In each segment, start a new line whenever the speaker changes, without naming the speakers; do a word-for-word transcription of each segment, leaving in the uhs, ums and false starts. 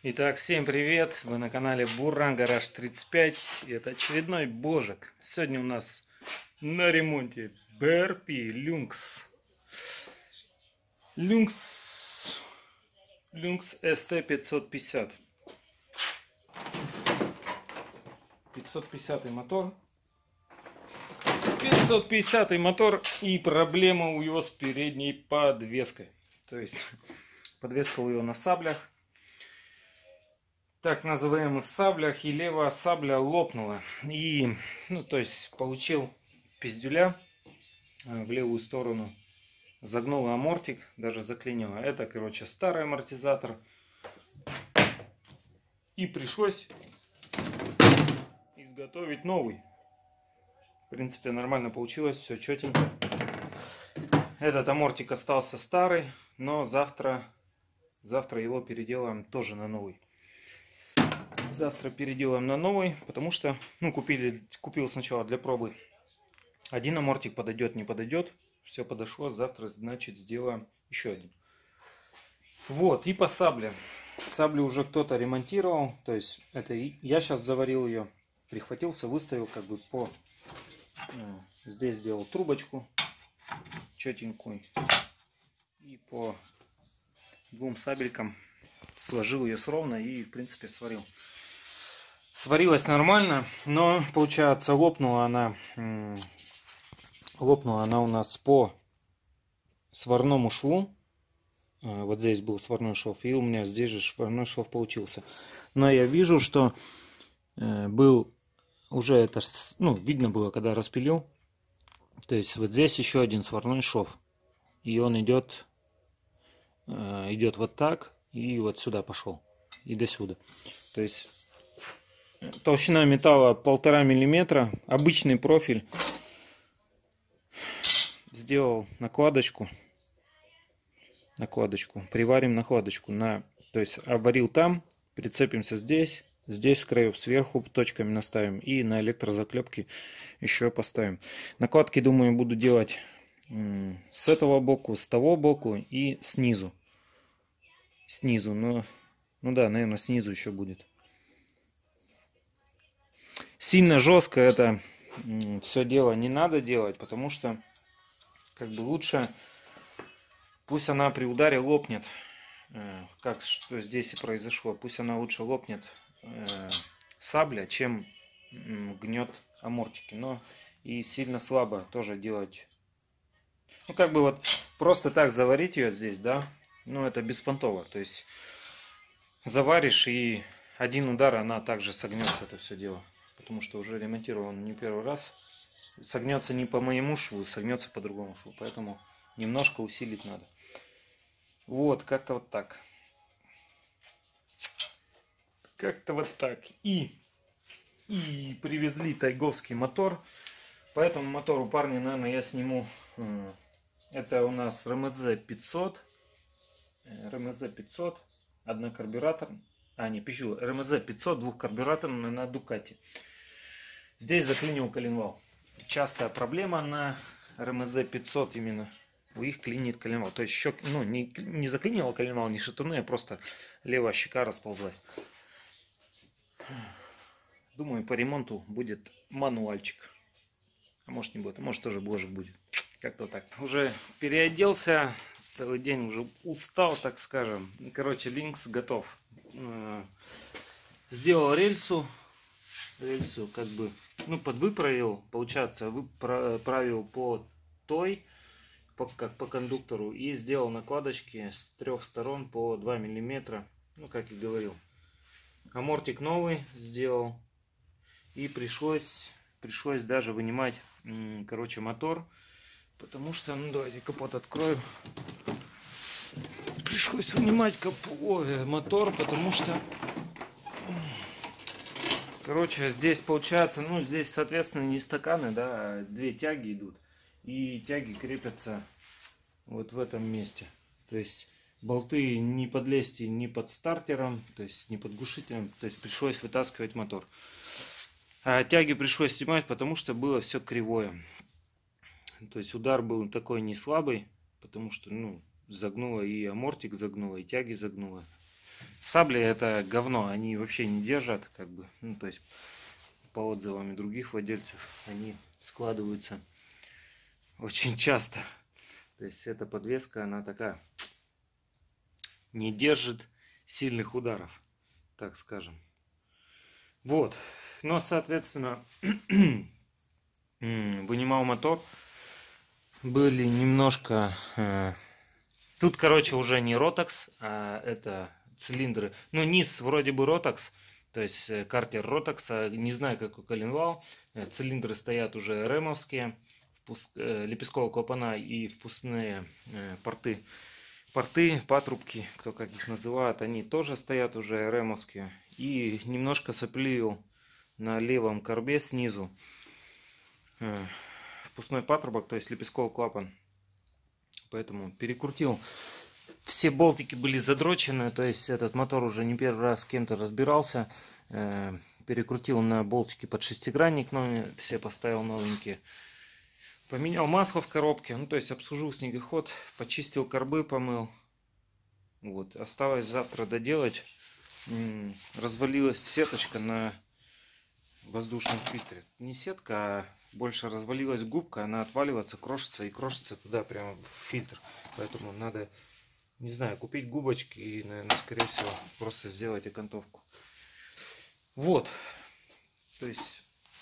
Итак, всем привет! Вы на канале Буран Гараж тридцать пять. И это очередной божик. Сегодня у нас на ремонте би эр пи Lynx. Lynx, Lynx эс тэ пятьсот пятьдесят. пятьсот пятидесятый мотор. пятьсот пятидесятый мотор, и проблема у него с передней подвеской. То есть подвеска у него на саблях. Так называемых саблях, и левая сабля лопнула. И, ну, то есть, получил пиздюля в левую сторону. Загнула амортик, даже заклинило. Это, короче, старый амортизатор. И пришлось изготовить новый. В принципе, нормально получилось, все четенько. Этот амортик остался старый, но завтра, завтра его переделаем тоже на новый. Завтра переделаем на новый, потому что, ну, купили, купил сначала для пробы. Один амортик подойдет, не подойдет. Все подошло, завтра, значит, сделаем еще один. Вот, и по сабле. Саблю уже кто-то ремонтировал, то есть, это я сейчас заварил ее, прихватился, выставил, как бы по... Здесь сделал трубочку четенькую. И по двум сабелькам сложил ее ровно и, в принципе, сварил. Сварилась нормально, но, получается, лопнула она, лопнула она у нас по сварному шву. Вот здесь был сварной шов, и у меня здесь же сварной шов получился. Но я вижу, что был уже это, ну, видно было, когда распилил. То есть вот здесь еще один сварной шов, и он идет, идет вот так, и вот сюда пошел, и до сюда. То есть толщина металла полтора миллиметра, обычный профиль. Сделал накладочку, накладочку, приварим накладочку на, то есть обварил там, прицепимся здесь, здесь с краев сверху точками наставим и на электрозаклепки еще поставим. Накладки, думаю, буду делать с этого боку, с того боку и снизу, снизу, но, ну да, наверное, снизу еще будет. Сильно жестко это все дело не надо делать, потому что как бы лучше пусть она при ударе лопнет, как что здесь и произошло, пусть она лучше лопнет э, сабля, чем гнет амортики. Но и сильно слабо тоже делать. Ну как бы вот просто так заварить ее здесь, да, ну это беспонтово. То есть заваришь, и один удар она также согнется, это все дело. Потому что уже ремонтирован не первый раз. Согнется не по моему шву, согнется по другому шву. Поэтому немножко усилить надо. Вот, как-то вот так. Как-то вот так. И, и привезли тайговский мотор. По этому мотору, парни, наверное, я сниму. Это у нас эр эм зэ пятьсот. эр эм зэ пятьсот. Однокарбюратор. А, не, пишу. эр эм зэ пятьсот двухкарбюраторный на Дукате. Здесь заклинил коленвал. Частая проблема на эр эм зэ пятьсот именно. У их клинит коленвал. То есть щек, ну, не, не заклинило коленвал, не шатуны, а просто левая щека расползлась. Думаю, по ремонту будет мануальчик. А может не будет, а может тоже божик будет. Как-то так. Уже переоделся. Целый день уже устал, так скажем. Короче, Lynx готов. Сделал рельсу. Рельсу как бы, ну, подвыправил. Получается, выправил по той, по, как по кондуктору. И сделал накладочки с трех сторон по два миллиметра. Ну, как и говорил. Амортик новый сделал. И пришлось, пришлось даже вынимать, короче, мотор. Потому что, ну, давайте капот открою. Пришлось вынимать капот, ой, мотор, потому что, короче, здесь получается, ну, здесь, соответственно, не стаканы, да, а две тяги идут. И тяги крепятся вот в этом месте. То есть болты не под лести, ни под стартером, то есть не под глушителем. То есть пришлось вытаскивать мотор. А тяги пришлось снимать, потому что было все кривое. То есть удар был такой не слабый, потому что, ну, загнуло и амортик загнуло, и тяги загнуло. Сабли это говно, они вообще не держат, как бы, ну то есть по отзывам других владельцев, они складываются очень часто. То есть эта подвеска, она такая, не держит сильных ударов, так скажем. Вот, но соответственно вынимал мотор, были немножко, э, тут короче уже не Rotax, а это цилиндры, ну низ вроде бы Rotax, то есть картер Rotax, не знаю как у коленвал, цилиндры стоят уже ремовские, впуск, э, лепесткового клапана и впускные э, порты, порты, патрубки, кто как их называет, они тоже стоят уже ремовские, и немножко соплил на левом корбе снизу э, впускной патрубок, то есть лепестковый клапан, поэтому перекрутил. Все болтики были задрочены, то есть этот мотор уже не первый раз с кем-то разбирался. Э, перекрутил на болтики под шестигранник, но все поставил новенькие. Поменял масло в коробке, ну то есть обслужил снегоход, почистил карбы, помыл. Вот, осталось завтра доделать. М-м, развалилась сеточка на воздушном фильтре. Не сетка, а больше развалилась губка, она отваливается, крошится и крошится туда прямо в фильтр. Поэтому надо, не знаю, купить губочки и, наверное, скорее всего, просто сделать окантовку. Вот. То есть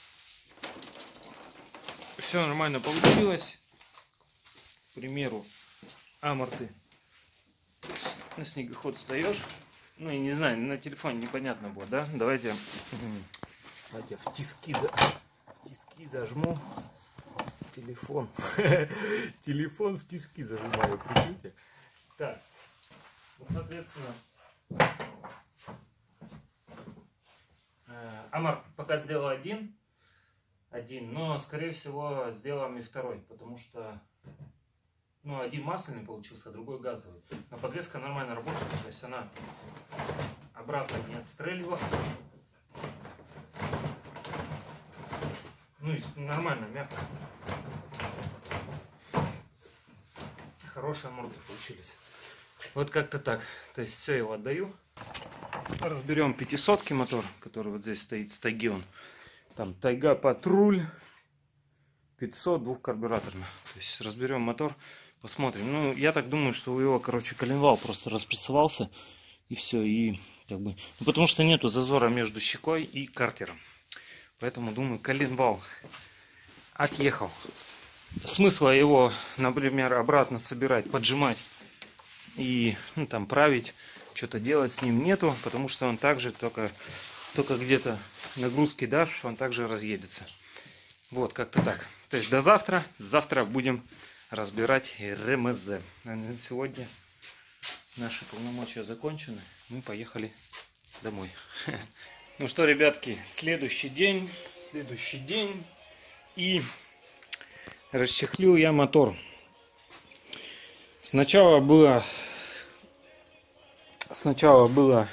все нормально получилось. К примеру, аморты. На снегоход встаешь. Ну, я не знаю, на телефоне непонятно будет, да? Давайте, давайте в тиски, в тиски зажму. Телефон. Телефон в тиски зажимаю, прикиньте. Так, ну, соответственно, аморт пока сделал один, один, но скорее всего сделаем и второй, потому что, ну, один масляный получился, а другой газовый. Но подвеска нормально работает, то есть она обратно не отстреливала. Ну и нормально, мягко. Хорошие аморты получились. Вот как-то так. То есть все, его отдаю. Разберем пятисотки мотор, который вот здесь стоит с тайги он. Там Тайга Патруль пятьсот двухкарбюраторный. То есть разберем мотор, посмотрим. Ну, я так думаю, что у его, короче, коленвал просто распрессовался. И все, и как бы... Ну, потому что нету зазора между щекой и картером. Поэтому, думаю, коленвал отъехал. Смысла его, например, обратно собирать, поджимать и, ну, там править, что-то делать с ним нету, потому что он также только, только где-то нагрузки дашь, он также разъедется. Вот, как-то так. То есть до завтра. Завтра будем разбирать РМЗ. На сегодня наши полномочия закончены. Мы поехали домой. Ну что, ребятки, следующий день. Следующий день. И расчехлил я мотор. Сначала было... Сначала было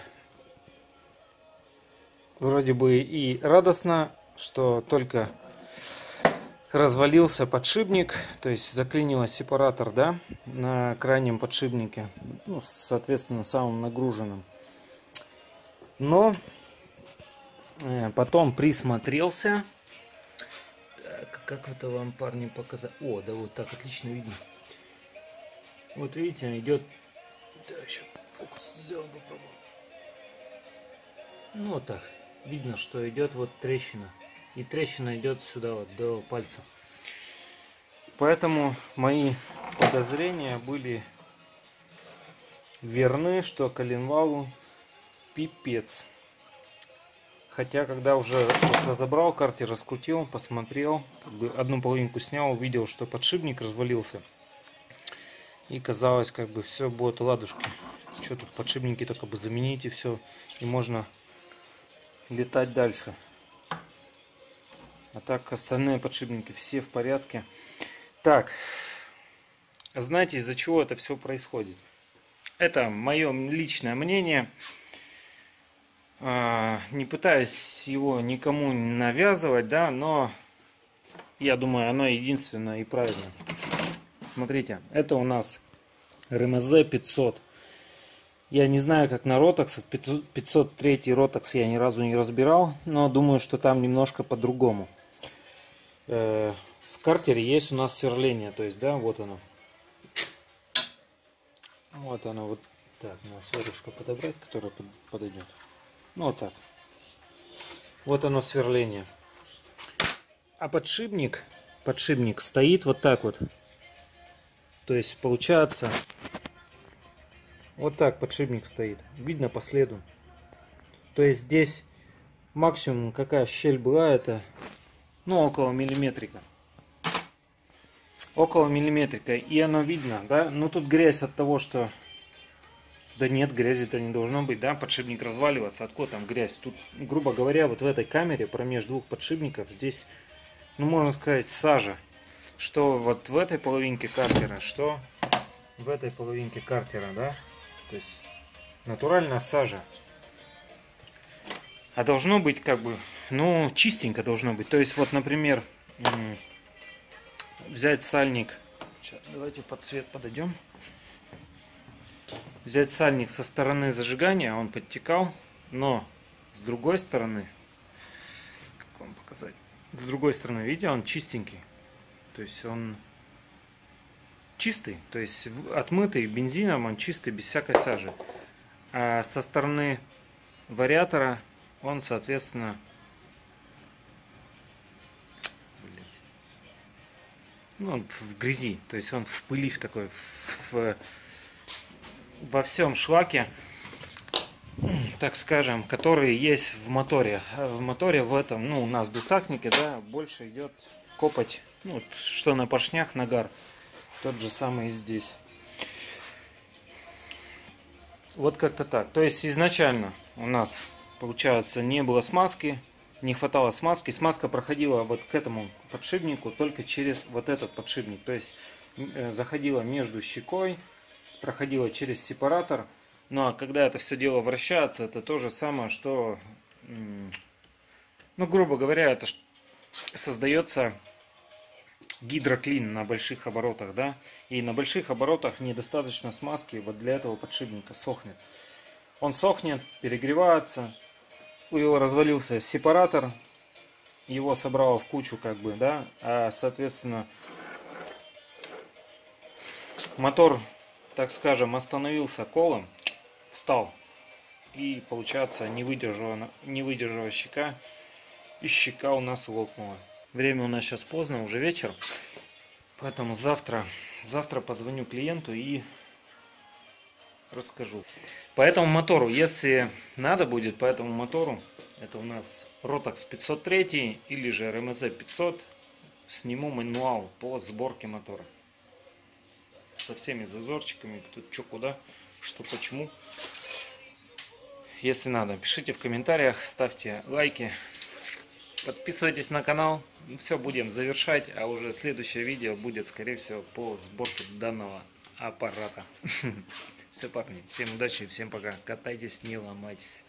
вроде бы и радостно, что только развалился подшипник, то есть заклинило сепаратор, да, на крайнем подшипнике, ну, соответственно, самым нагруженным. Но э, потом присмотрелся. Так, как это вам, парни, показать? О, да, вот так отлично видно. Вот видите, идет. Да, сейчас фокус сделаем, попробуем. Ну вот так. Видно, что идет вот трещина. И трещина идет сюда вот до пальца. Поэтому мои подозрения были верны, что коленвалу пипец. Хотя, когда уже вот разобрал картер, раскрутил, посмотрел, как бы одну половинку снял, увидел, что подшипник развалился. И казалось, как бы все будет ладушки. Что тут, подшипники только бы заменить и все. И можно летать дальше. А так остальные подшипники все в порядке. Так, знаете, из-за чего это все происходит? Это мое личное мнение. Не пытаюсь его никому навязывать, да, но я думаю, оно единственное и правильное. Смотрите, это у нас РМЗ пятьсот. Я не знаю, как на ротоксах. пятьсот три ротокс я ни разу не разбирал, но думаю, что там немножко по-другому. В картере есть у нас сверление, то есть, да, вот оно. Вот оно, вот так, надо сверлышко подобрать, которое подойдет. Ну, вот так. Вот оно сверление. А подшипник, подшипник стоит вот так вот. То есть, получается, вот так подшипник стоит. Видно по следу. То есть, здесь максимум какая щель была, это, ну, около миллиметрика. Около миллиметрика. И оно видно, да? Ну, тут грязь от того, что... Да нет, грязи-то не должно быть, да? Подшипник разваливаться. Откуда там грязь? Тут, грубо говоря, вот в этой камере, промеж двух подшипников, здесь, ну, можно сказать, сажа. Что вот в этой половинке картера, что в этой половинке картера, да? То есть, натуральная сажа. А должно быть, как бы, ну, чистенько должно быть. То есть, вот, например... Взять сальник, сейчас, давайте под свет подойдем. Взять сальник со стороны зажигания, он подтекал, но с другой стороны, как вам показать, с другой стороны, видите, он чистенький, то есть он чистый, то есть отмытый бензином, он чистый, без всякой сажи. А со стороны вариатора он, соответственно, ну, он в грязи, то есть он в пыли в такой, в, во всем шлаке, так скажем, которые есть в моторе. В моторе в этом, ну, у нас в двухтактнике, да, больше идет копоть, ну, что на поршнях, нагар, тот же самый и здесь. Вот как-то так. То есть изначально у нас, получается, не было смазки. Не хватало смазки. Смазка проходила вот к этому подшипнику только через вот этот подшипник. То есть э, заходила между щекой, проходила через сепаратор. Ну а когда это все дело вращается, это то же самое, что, ну, грубо говоря, это создается гидроклин на больших оборотах, да. И на больших оборотах недостаточно смазки вот для этого подшипника, сохнет. Он сохнет, перегревается. У него развалился сепаратор, его собрало в кучу, как бы, да, а, соответственно, мотор, так скажем, остановился колом, встал, и, получается, не выдержала, не выдержала щека, и щека у нас лопнула. Время у нас сейчас поздно, уже вечер, поэтому завтра, завтра позвоню клиенту и расскажу. По этому мотору, если надо будет, по этому мотору, это у нас Rotax пятьсот три или же эр эм зэ пятьсот, сниму мануал по сборке мотора. Со всеми зазорчиками, тут что куда, что почему. Если надо, пишите в комментариях, ставьте лайки, подписывайтесь на канал. Все, будем завершать, а уже следующее видео будет, скорее всего, по сборке данного аппарата. Все, парни, всем удачи, всем пока. Катайтесь, не ломайтесь.